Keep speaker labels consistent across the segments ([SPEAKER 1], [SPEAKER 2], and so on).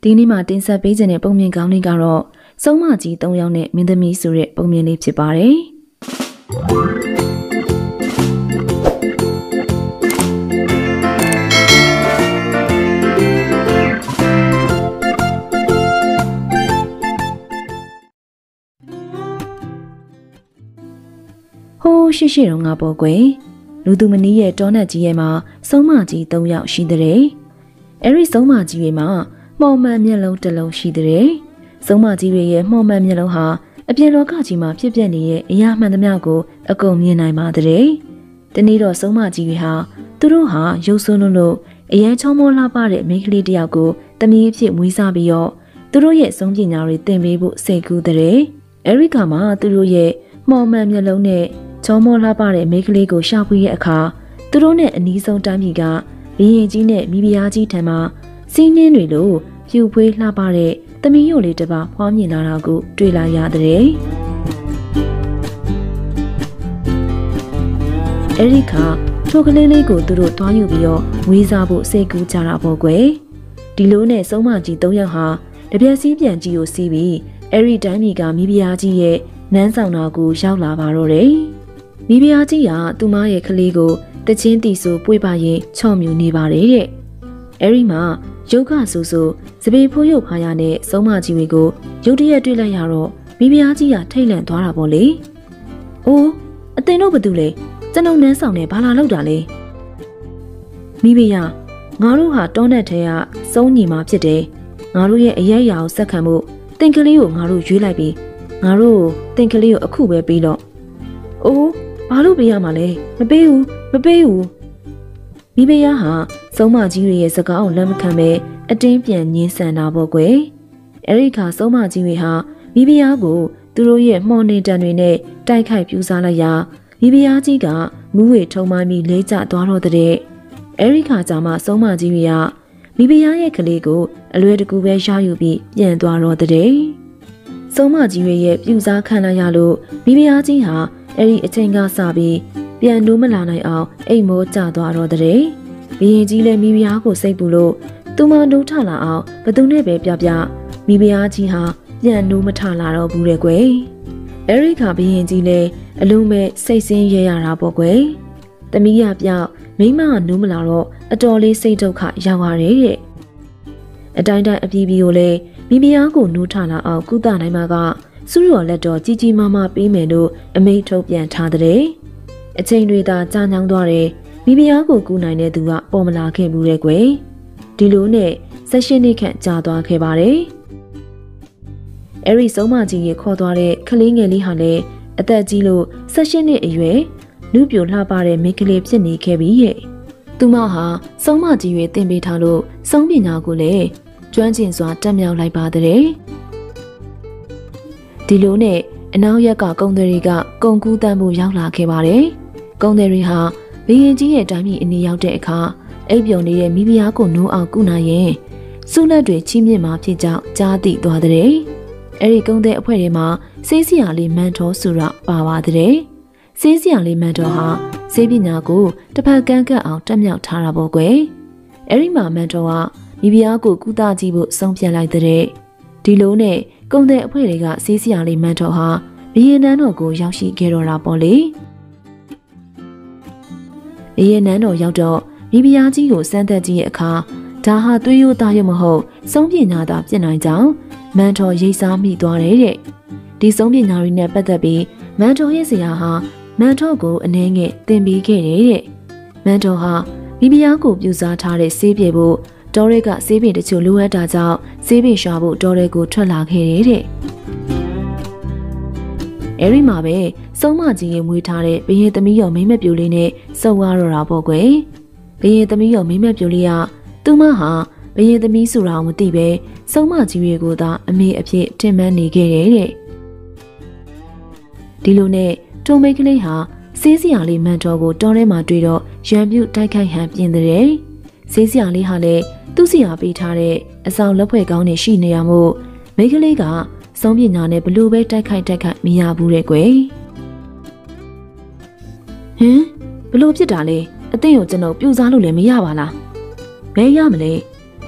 [SPEAKER 1] ဒီနေ့မှာတင်ဆက်ပေးခြင်းတဲ့ပုံမြင်ကောင်းလေးကတော့စုံမကြီး3ယောက်နဲ့မင်းသမီးဆိုတဲ့ပုံမြင်လေးဖြစ်ပါတယ်။ဟိုးရှိတော့ငါပေါ်ကွယ်လူသူမနီးရဲ့တောနက်ကြီးရဲ့မှာစုံမကြီး3ယောက်ရှိတဲ့။အဲ့ဒီစုံမကြီးရဲ့မှာမှော်မှန်မျက်လုံးတစ်လုံးရှိတဲ့။စုံမကြီးရဲ့မှော်မှန်မျက်လုံးဟာအပြင်လောကကြီးမှာဖြစ်ပျက်နေတဲ့အရာမှန်သမျှကိုအကုန်မြင်နိုင်ပါတဲ့။ဒီနေ့တော့စုံမကြီးတွေဟာသူတို့ဟာရုပ်ဆိုးလို့အရန်ချောမောလှပတဲ့မိန်းကလေးတစ်ယောက်ကိုတမီးအဖြစ်မွေးစားပြီးတော့သူတို့ရဲ့စုံပညာတွေသင်ပေးဖို့စိတ်ကူးတဲ့။အဲဒီကမှသူတို့ရဲ့မှော်မှန်မျက်လုံးနဲ့ချောမောလှပတဲ့မိန်းကလေးကိုရှာဖွေတဲ့အခါသူတို့နဲ့အနီးဆုံးတိုင်းပြည်ကဘီရင်ကြီးနဲ့မိဖုရားကြီးထံမှစီးနှင်းတွေလိုဖြူဖွေးလှပတဲ့သမီးရုပ်လေးတစ်ပါးဖွားမြင်လာတာကိုတွေ့လာရတဲ့။အဲဒီခါထိုကလေးလေးကိုသူတို့တွားယူပြီးတော့ဝေးစားဖို့စိတ်ကူးကြတာပေါ့ကွယ်။ဒီလိုနဲ့စုံမကြီး3ယောက်ဟာတပြက်စီးပြန်ကြီးကိုစီးပြီးအဲဒီတိုင်းပြည်ကမိဖုရားကြီးရဲ့နန်းဆောင်တော်ကိုရောက်လာပါတော့တယ်။မိဖုရားကြီးကသူမရဲ့ကလေးကိုတချင်းတီဆိုပွေပါရင်ချော့မြူနေပါတယ်တဲ့။အဲဒီမှာရုပ်ကဆူဆူစပီဖိုးရုပ်ဖားရနဲ့စုံမကြီးတွေကိုရုတ်တရက်တွေ့လိုက်ရတော့မိဖုရားကြီးကထိတ်လန့်သွားတာပေါ့လေ။အိုးအတင်တို့ဘာတူလဲကျွန်ုပ်နန်းဆောင်နဲ့ဘာလာလောက်တာလဲ။မိဖုရားငါတို့ဟာတောနက်ထဲကစုံညီမှာဖြစ်တယ်။ငါတို့ရဲ့အရေးအရာကိုစက်ခံဖို့တင်ကလေးကိုငါတို့ရွေးလိုက်ပြီးငါတို့တင်ကလေးကိုအခုပဲပြီးတော့အိုးဘာလို့ပေးရမှာလဲမပေးဘူးမိဖုရားဟာစုံမကြီးရဲ့စကားကိုလက်မခံပဲအတင်းပြန်ညင်းဆန်တာပေါ့ကွယ်အဲဒီခါစုံမကြီးဟာမိဖုရားကိုသူတို့ရဲ့မှော်နေတံတွေနဲ့တိုက်ခိုက်ပြူစားလိုက်ရာမိဖုရားကြီးကမူးဝေထုံမှပြီးလေးကျသွားတော့တဲ့အဲဒီခါကျမှစုံမကြီးကမိဖုရားရဲ့ကလေးကိုအလွယ်တကူပဲရယူပြီးပြန်သွားတော့တဲ့စုံမကြီးရဲ့ပြူစားခံလိုက်ရလို့မိဖုရားကြီးဟာအဲ့ဒီအချိန်ကစပြီးပြန်နိုးမလာနိုင်အောင်အိမ်မိုးကျသွားတော့တဲ့ဘီရင်ကြီးလည်းမိဖုရားကိုစိတ်ပူလို့သူမနိုးထလာအောင်ဘသူနဲ့ပဲပြမိဖုရားကြီးဟာပြန်နိုးမထလာတော့ဘူးတဲ့ကွယ်အဲ့ဒီခါဘီရင်ကြီးလည်းအလုံးမဲ့စိတ်ဆင်းရဲရတာပေါ့ကွယ်သမီးရပြောက်မိမကနိုးမလာတော့အတော်လေးစိတ်ဒုက္ခရောက်ရတယ်တဲ့အတိုင်းတိုင်းအပြေးပြေးကိုလည်းမိဖုရားကိုနိုးထလာအောင်ကုသနိုင်မှာကစုရော်လက်တော်ကြီးကြီးမားမားပေးမယ်လို့အမိန့်ထုတ်ပြန်ထားတဲ့အချိန်တွေသာကြာညောင်းသွားတယ်မိဖုရားကိုကူနိုင်တဲ့သူကပေါ်မလာခဲ့ဘူးတဲ့ကွယ်ဒီလိုနဲ့18နှစ်ခန့်ကြာသွားခဲ့ပါတယ်အဲဒီစုံမကြီးရေခေါ်သွားတဲ့ကလေးငယ်လေးဟာလည်းအသက်ကြီးလို့18နှစ်အရွယ်လူပြိုလှပတဲ့မိန်းကလေးဖြစ်နေခဲ့ပြီရဲ့သူမဟာစုံမကြီးရေတင်ပေးထားလို့စုံပညာကိုလည်းကျွမ်းကျင်စွာတက်မြောက်လိုက်ပါတဲ့ဒီလိုနဲ့အနောက်ရက်ကကုန်းတွေကကုန်းကူးတန်းဖို့ရောက်လာခဲ့ပါတယ်။ကုန်းတွေဟာဘီရင်ကြီးရဲ့တိုင်းပြည်အနီးရောက်တဲ့အခါအိပ်ပျော်နေတဲ့မိဖုရားကိုနိုးအောင်ကုနိုင်ရင်စုလက်တွေချီးမြှင့်မှာဖြစ်ကြောင်းကြားသိသွားတဲ့။အဲဒီကုန်းတဲ့အဖွဲတွေမှာစေးစရာလေးမန်တော်ဆိုတာပါပါတဲ့။စေးစရာလေးမန်တော်ဟာစေးပညာကိုတစ်ဖက်ကန်းကပ်အောင်တက်မြောက်ထားတာပေါ့ကွယ်။အဲဒီမှာမန်တော်ကမိဖုရားကိုကုသကြည့်ဖို့ဆုံးဖြတ်လိုက်တဲ့။ဒီလိုနဲ့ကုန်းတဲ့အဖွဲတွေကစေးစရာလေးမန်တော်ဟာဘီရင်နန်းတော်ကိုရောက်ရှိခဲ့တော့တာပေါ့လေဘီရင်နန်းတော်ရောက်တော့မိဖုရားကြီးကိုစမ်းသပ်ကြည့်ရဲ့အခါဒါဟာသွေးရိုးသားရုံမဟုတ်စုံပညာသာဖြစ်နိုင်ကြောင်းမန်တော်ရိပ်စားမိသွားတယ်တဲ့ဒီစုံပညာတွေနဲ့ပတ်သက်ပြီးမန်တော်ရဲ့ဆရာဟာမန်တော်ကိုအနှဲငယ်သင်ပေးခဲ့တယ်တဲ့မန်တော်ဟာမိဖုရားကိုပြုစားထားတဲ့ဆေးပြေဖို့တောရဲကဆေးပင်တချို့လိုအပ်တာကြောင့်ဆေးပင်ရှာဖို့တောရဲကိုထွက်လာခဲ့တယ်တဲ့အဲဒီမှာပဲစုံမကြီးရဲ့မွေးထားတဲ့ဘရင်သမီးရောမိမ့်မပြိုလေးနဲ့စုံရတော့တာပေါ့ကွယ်ဘရင်သမီးရောမိမ့်မပြိုလေးကသူမဟာဘရင်သမီးဆိုတာမသိပဲစုံမကြီးရဲ့ကိုသာအမေအဖြစ်ထင်မှန်းနေခဲ့တယ်တဲ့ဒီလိုနဲ့ထုံမိတ်ကလေးဟာစေးစရာလေးမန်တော်ကိုတောထဲမှာတွေ့တော့ရံပြုတ်တိုက်ခိုက်ဟန်ပြင်တဲ့စေးစရာလေးဟာလည်းသူ့စီယာပေးထားတဲ့အဆောင်လက်ဖွဲ့ကောင်းနေရှိနေရမို့မိန်းကလေးကစုံပညာနဲ့ဘလို့ပဲတိုက်ခိုက်မရဘူးတဲ့ကွယ်ဟင်ဘလို့ဖြစ်တာလဲအသိကိုကျွန်တော်ပြူစားလို့လည်းမရပါလားဘယ်ရမလဲ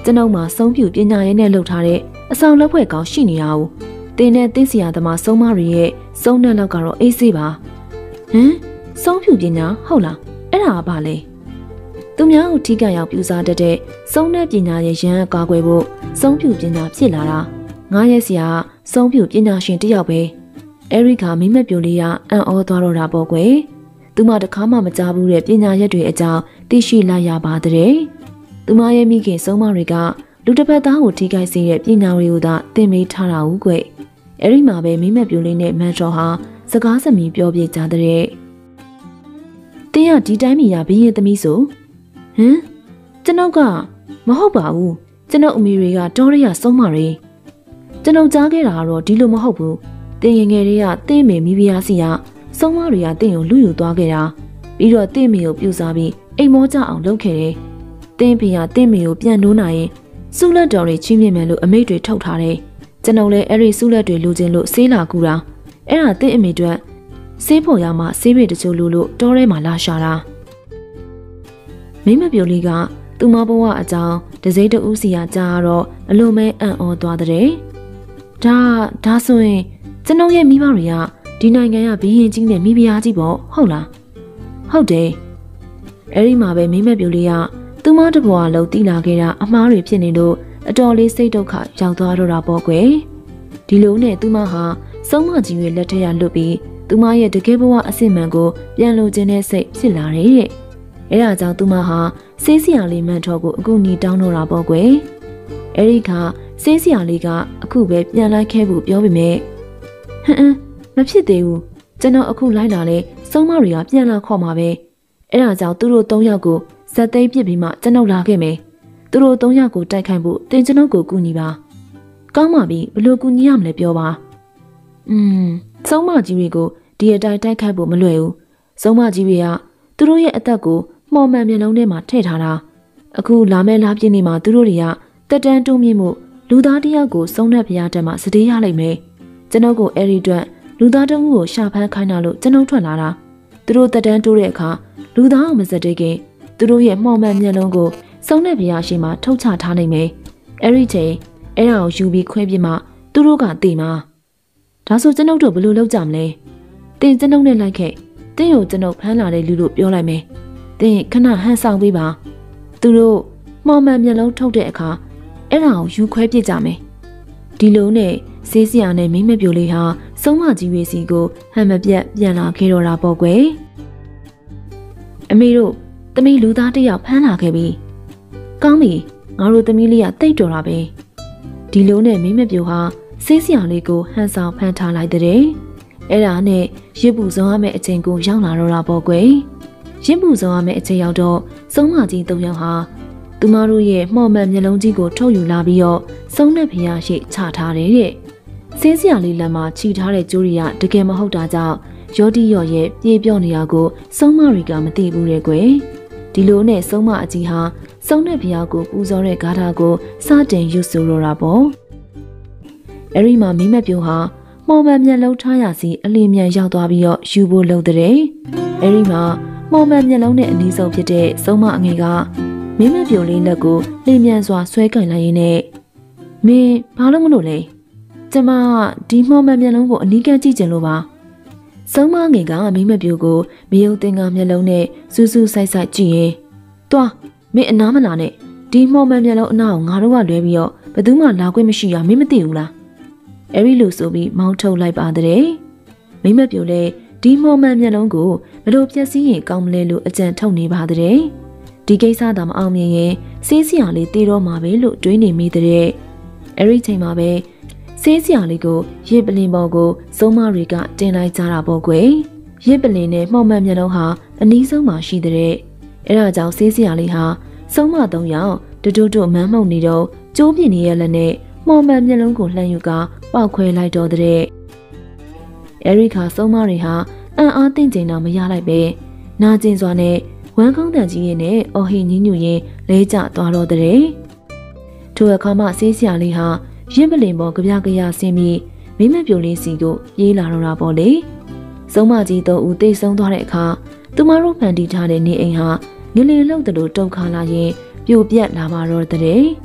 [SPEAKER 1] ကျွန်ုပ်မှာဆုံးဖြူပညာရေးနဲ့လှုပ်ထားတဲ့အဆောင်လက်ဖွဲ့ကောင်းရှိနေရအောင်တင်းနဲ့တင်းစီယာသမားဆုံးမတွေရဲ့စုံတဲ့လောက်ကတော့အေးဆေးပါဟမ်ဆုံးဖြူပညာဟုတ်လားအဲ့ဒါကဘာလဲသူများကိုထိကရောက်ပြူစားတတ်တဲ့စုံတဲ့ပညာရဲ့ရန်အကားကွယ်ဖို့ဆုံးဖြူပညာဖြစ်လာတာငါရဲ့ဆရာဆုံးဖြူပညာရှင်တယောက်ပဲအဲရိကမိမက်ပြိုလေးကအံ့ဩသွားတော့တာပေါ့ကွယ်သူမတခါမှမကြားဘူးတဲ့ပညာရက်တွေအကြောင်းသိရှိလိုက်ရပါတဲ့သူမရဲ့မိခင်ဆုံးမတွေကလူတစ်ပတ်သားကိုထိခိုက်စေတဲ့ပညာတွေကိုသာသင်ပေးထားတာဟုတ်ကွအဲ့ဒီမှာပဲမိမက်ပြိုလေးနဲ့မန်တော်ဟာစကားစမီပြောပြကြတဲ့တင်းကဒီတိုင်းမီရဘင်းရဲ့သမီးဆိုဟမ်ကျွန်ုပ်ကမဟုတ်ပါဘူးကျွန်ုပ်အမေတွေကတောရရဆုံးမတွေကျွန်ုပ်ကြားခဲ့တာကတော့ဒီလိုမဟုတ်ဘူးတင်းငယ်ငယ်တွေကတင်းမေမိဖုရားစီကဆုံးမတွေကတင်းကိုလူယူသွားခဲ့တာပြီးတော့တင်းမေကိုပြူစားပြီးအိမ်မောကြအောင်လုပ်ခဲ့တယ်တင်းဖေကတင်းမေကိုပြန်နှိုးနိုင်ရင်စုလက်တော်တွေချင်းမြင့်မယ်လို့အမိတ်တွေထုတ်ထားတယ်ကျွန်ုပ်လည်းအဲ့ဒီစုလက်တွေလိုချင်လို့ဆေးလာကူတာအဲ့ဒါတင်းအမေတို့ဆေးဖို့ရမှဆေးပေတချို့လိုလို့တောထဲမှာလာရှာတာမိမပြိုလေးကသူမဘဝအကြောင်းတစိမ့်တူးစီရကြားတော့အလွန်မဲအံ့ဩသွားတဲ့ဒါဆိုရင်ကျွန်ုပ်ရဲ့မိဘတွေကဒီနိုင်ငံကဘီရင်ကြီးနဲ့မိဖုရားကြီးပေါ့ဟုတ်လားဟုတ်တယ်အဲ့ဒီမှာပဲမိမပြိုလေးကသူမတဘွားလုံးတီးလာခဲ့တာအမားတွေဖြစ်နေလို့အတော်လေးစိတ်ဒုက္ခရောက်သွားတော့တာပေါ့ကွယ်ဒီလိုနဲ့သူမဟာဆုံးမကြီးရဲ့လက်ထက်ရလွတ်ပြီးသူမရဲ့တကယ်ဘဝအစစ်မှန်ကိုပြန်လိုချင်တဲ့စိတ်ဖြစ်လာတယ်တဲ့အဲဒါကြောင့်သူမဟာဆေးဆရာလေးမန်တော်ကိုအကူအညီတောင်းတော့တာပေါ့ကွယ်အဲဒီခါဆေးဆရာလေးကအခုပဲပြန်လိုက်ခဲ့ဖို့ပြောပေမဲ့မဖြစ်သေးဘူးကျွန်တော်အခုလိုက်လာလဲဆုံးမတွေကပြန်လာခေါ်မှာပဲအဲဒါကြောင့်သူတို့၃ယောက်ကိုဇက်သိမ်းပစ်ပြီးမှကျွန်တော်လာခဲ့မယ်သူတို့၃ယောက်ကိုတိုက်ခိုက်ဖို့တင်ကျွန်တော်ကိုကူညီပါကောင်းပါပြီဘလို့ကူညီရမလဲပြောပါဆုံးမကြီးတွေကိုဒီအတိုင်းတိုက်ခိုက်ဖို့မလွယ်ဘူးဆုံးမကြီးတွေကသူတို့ရဲ့အသက်ကိုမှော်မှန်မျက်လုံးထဲမှာထည့်ထားတာအခုလာမဲ့လားပြင်းနေမှာသူတို့တွေကတက်တန်းတွန်းမြင့်မှုလူသားတယောက်ကိုစုံတဲ့ဘုရားတက်မှာစတေးရလိုက်မယ်ကျွန်တော်ကိုအဲ့ဒီအတွက်လူသားတုံးကိုရှာဖမ်းခိုင်းတာလို့ကျွန်တော်ထွက်လာတာသူတို့တက်တန်းတိုးတဲ့အခါလူသားအောင်မစတဲ့ခင်သူတို့ရဲ့မှော်မှန်မျက်လုံးကိုစုံတဲ့ဘုရားရှိမှထုတ်ချထားနိုင်မယ်အဲ့ဒီချိန်အဲ့ဒါကိုယူပြီးခွဲပြမှသူတို့ကတည်မှာဒါဆိုကျွန်ုပ်တို့ဘယ်လိုလုပ်ကြမလဲတင်ကျွန်ုပ်နဲ့လိုက်ခဲ့တင်းကိုကျွန်ုပ်ဖမ်းလာတဲ့လူလို့ပြောလိုက်မယ်တင်းခဏဟန်ဆောင်ပေးပါသူတို့မှော်မှန်မျက်လုံးထုတ်တဲ့အခါအဲ့ဒါကိုယူခွဲပြစ်ကြမယ်ဒီလိုနဲ့ဆေးဆရာနဲ့မိမပြိုလေးဟာဆုံးမကြီးဝေစီကိုဟန်မပြတ်ပြန်လာခဲ့တော့တာပေါ့ကွယ်အမေတို့သမီးလူသားတစ်ယောက်ဖမ်းလာခဲ့ပြီကောင်းပြီငါတို့သမီးလေးကတိတ်တော်တာပဲဒီလိုနဲ့မိမပြိုဟာဆေးဆရာလေးကိုဟန်ဆောင်ဖမ်းထားလိုက်တဲ့အဲ့ဒါနဲ့ရစ်ပူဆုံးရမယ့်အချိန်ကိုရောက်လာတော့တာပေါ့ကွယ်ရစ်ပူဆုံးရမယ့်အချိန်ရောက်တော့ဆုံးမကြီး၃ယောက်ဟာသူမတို့ရဲ့မှော်မှန်မျက်လုံးကြီးကိုထုတ်ယူလာပြီးတော့စုံတဲ့ဖျားရှိချထားတယ်တဲ့ဆေးဆရာလေးလက်မှာခြိထားတဲ့ကြိုးတွေကတကယ်မဟုတ်တာကြောင့်ရောတိရော့ရဲ့ပြေးပြော့နေတာကိုစုံမရီကမသိဘူးတဲ့ကွယ်ဒီလိုနဲ့စုံမအကြီးဟာစုံတဲ့ဖျားကိုပူဇော်တဲ့ဂါထာကိုစတင်ရွတ်ဆိုတော့တာပေါ့အဲ့ဒီမှာမိမပြိုဟာမှော်မှန်မျက်လုံးထားရစီအလင်းမြန်ရောက်သွားပြီးတော့ယူဖို့လုပ်တဲ့အဲ့ဒီမှာမှော်မှန်မျက်လုံးနဲ့အနီးဆုံးဖြစ်တဲ့စုံမအငယ်ကမိမပြိုလေးလက်ကိုလျင်မြန်စွာဆွဲကင်လိုက်ရင်းနဲ့မင်းဘာလို့မလို့လဲကျမဒီမှော်မှန်မျက်လုံးကိုအနီးကပ်ကြည့်ကြလို့ပါစုံမငယ်ကမိမပြိုကိုမယုံသင်္ကာမျက်လုံးနဲ့စူးစူးဆိုင်ဆိုင်ကြည့်ရင်သွားမင်းအနားမလာနဲ့ဒီမှော်မှန်မျက်လုံးအနားကိုငါတို့ကလွဲပြီးတော့ဘယ်သူမှလာခွင့်မရှိရမင်းမသိဘူးလားအဲ့ဒီလိုဆိုပြီးမောင်းထုတ်လိုက်ပါတဲ့မိမပြိုလဲဒီမှော်မှန်မျက်လုံးကိုဘလို့ပြက်စီးရင်ကောင်းမလဲလို့အကြံထုတ်နေပါတဲ့ဒီကိစ္စသာမအောင်မြင်ရင်ဆေးဆရာလေးတည်တော့မှာပဲလို့တွေးနေမိတဲ့အဲ့ဒီချိန်မှာပဲဆေးဆရာလေးကိုရစ်ပလင်ပေါ်ကိုစုံမတွေကတင်လိုက်ကြတာပေါ့ကွယ်ရစ်ပလင်နဲ့မှော်မှန်မျက်လုံးဟာအနီးဆုံးမှာရှိတဲ့အဲ့ဒါကြောင့်ဆေးဆရာလေးဟာစုံမ၃ယောက်တို့မန်းမှုန်နေတော့ကျိုးပြင်းနေရလက်နဲ့မှော်မှန်မျက်လုံးကိုလှမ်းယူကပေါက်ခွဲလိုက်တော့တဲ့အဲ့ဒီခါစုံမတွေဟာအံ့အားသင့်ကျင်တော့မရလိုက်ပဲနာကျင်စွာနဲ့ဝမ်းကောင်းတန်ကြီးရဲ့နဲ့အော်ဟိညင်းညူရင်လဲကျသွားတော့တဲ့ထိုအခါမှဆေးဆရာလေးဟာရင်းပလင်ပေါ်ကြပြကြရဆင်းပြီးမိမပြိုလေးစီကိုပြေးလာတော့တာပေါ့လေစုံမကြီး၃ဦးတိတ်ဆုံးသွားတဲ့အခါသူမတို့ဖန်တီးထားတဲ့နေအိမ်ဟာငလင်လှုပ်တယ်လို့တုန်ခါလာရင်ပြိုပြက်လာပါတော့တဲ့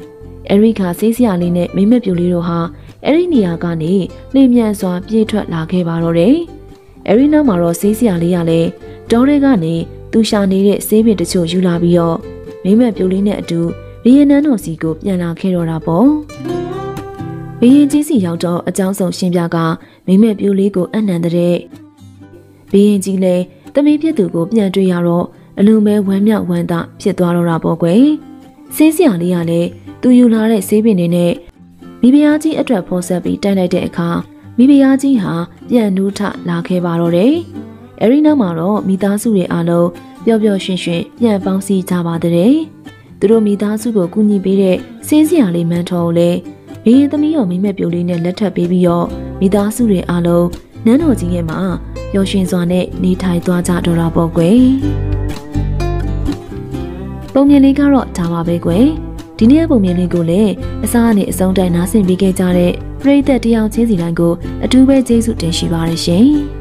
[SPEAKER 1] ရီခါဆေးဆရာလေးနဲ့မိမက်ပြူလေးတို့ဟာအဲ့ဒီနေရာကနေလျင်မြန်စွာပြေးထွက်လာခဲ့ပါတော့တယ်။အဲ့ဒီနောက်မှာတော့ဆေးဆရာလေးကလည်းတောထဲကနေသူရှာနေတဲ့ဆေးပင်တချို့ယူလာပြီးတော့မိမက်ပြူလေးနဲ့အတူဘီရင်နန်းတော်စီကိုပြန်လာခဲ့တော့တာပေါ့။ဘီရင်ကြီးစီရောက်တော့အကြောင်းဆုံးရှင်းပြကမိမက်ပြူလေးကိုအနံတဲ့ဘီရင်ကြီးလည်းတမီးဖြစ်သူကိုပြန်တွေ့ရတော့အလုံးမဲဝမ်းမြောက်ဝမ်းသာဖြစ်သွားတော့တာပေါ့ကွယ်။ဆေးဆရာလေးကလည်းသူယူလာတဲ့ဆေးပင်တွေနဲ့မိဖုရားကြီးအတွက်ဖော်ဆက်ပြီးတိုက်လိုက်တဲ့အခါမိဖုရားကြီးဟာပြန်နှူးထလာခဲ့ပါတော့တယ်။အဲဒီနောက်မှာတော့မိသားစုတွေအားလုံးပျော်ပျော်ရွှင်ရွှင်ပြန်ပေါင်းစည်းကြပါတဲ့။သူတို့မိသားစုကိုကူညီပေးတဲ့ဆေးဆရာလေးမန်းတော်ကိုလည်းဘေးသမီးရောမိမက်ပြိုလေးနဲ့လက်ထပ်ပေးပြီးတော့မိသားစုတွေအားလုံးနန်းတော်ကြီးရဲ့မှာပျော်ရွှင်စွာနဲ့နေထိုင်သွားကြတော့တာပေါ့ကွယ်။ပုံမြင်လေးကတော့ဒါပါပဲကွယ်။ဒီနေ့ပုံမြင်လေးကိုလည်းအစားအနေအဆုံးတိုင်းနားဆင်ပေးခဲ့ကြတဲ့ပရိသတ်တယောက်ချင်းစီတိုင်းကိုအထူးပဲကျေးဇူးတင်ရှိပါတယ်ရှင်။